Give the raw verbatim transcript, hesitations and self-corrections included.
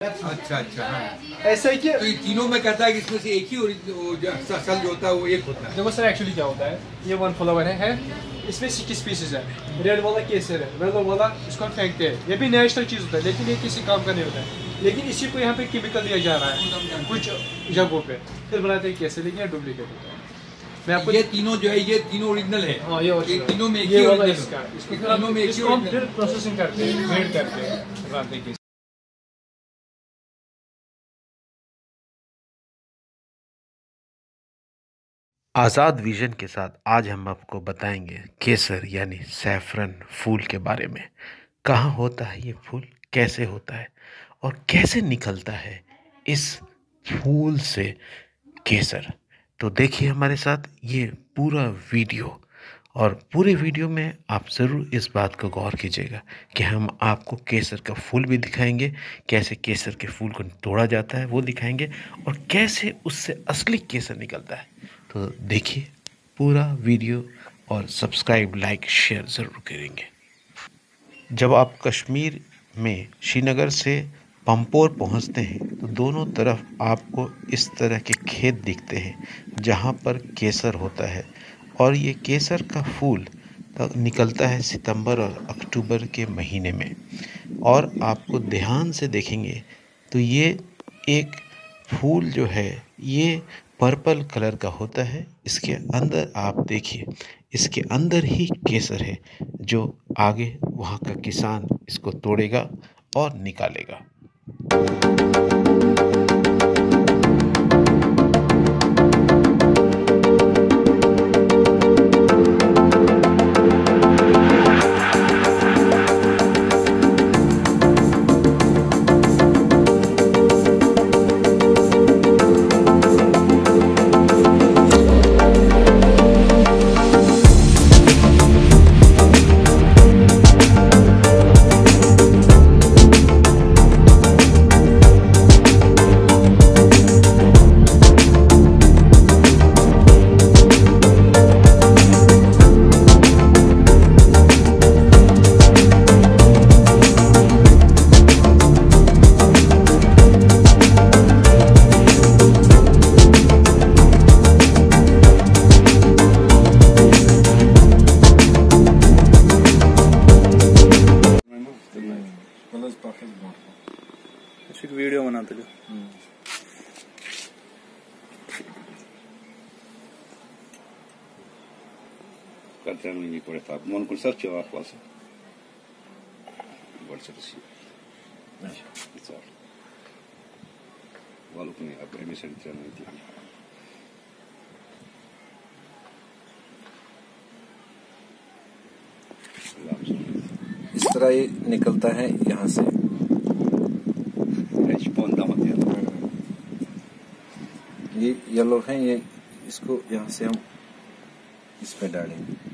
अच्छा अच्छा हाँ। ऐसा है कि तो ये तीनों में कहता है कि इसमें से एक ही सल जो होता है वो एक होता है। देखो सर एक्चुअली क्या होता है, ये वन फ्लावर है, है इसमें सिक्स पीसेज है। रेड वाला केसर है, येलो वाला इसको हम फेंकते हैं, ये भी नेचुरल चीज़ होता है लेकिन ये किसी काम का नहीं होता है। लेकिन इसी को यहाँ पे केमिकल दिया जा रहा है कुछ जगहों पे, फिर बनाते हैं केसर, लेकिन ये डुप्लीकेट होता है। मैं आपको ये तीनों जो है ये तीनों ओरिजिनल है। हाँ ये ये तीनों में एक ये ही वाला ओरिजिनल इसका, है। इसको तीनों में एक ही इसको हम ओरिजिनल फिर प्रोसेसिंग करते हैं, ग्रेड करते हैं, बनाते हैं। आज़ाद विजन के साथ आज हम आपको बताएंगे केसर यानी सैफरन फूल के बारे में। कहाँ होता है ये फूल, कैसे होता है और कैसे निकलता है इस फूल से केसर। तो देखिए हमारे साथ ये पूरा वीडियो, और पूरे वीडियो में आप ज़रूर इस बात को गौर कीजिएगा कि हम आपको केसर का फूल भी दिखाएंगे, कैसे केसर के फूल को तोड़ा जाता है वो दिखाएंगे, और कैसे उससे असली केसर निकलता है। तो देखिए पूरा वीडियो और सब्सक्राइब लाइक शेयर ज़रूर करेंगे। जब आप कश्मीर में श्रीनगर से पंपोर पहुंचते हैं तो दोनों तरफ आपको इस तरह के खेत दिखते हैं जहां पर केसर होता है, और ये केसर का फूल निकलता है सितंबर और अक्टूबर के महीने में। और आपको ध्यान से देखेंगे तो ये एक फूल जो है ये पर्पल कलर का होता है। इसके अंदर आप देखिए, इसके अंदर ही केसर है जो आगे वहाँ का किसान इसको तोड़ेगा और निकालेगा। वीडियो बनाते जो Caterina por esta, mon cursar ce va acasă. Vor să răsi. Așa. Valu pune a premisa de treabă în timp. इस तरह ये निकलता है यहाँ से। ये येलो है, ये इसको यहाँ से हम इस पे डालेंगे।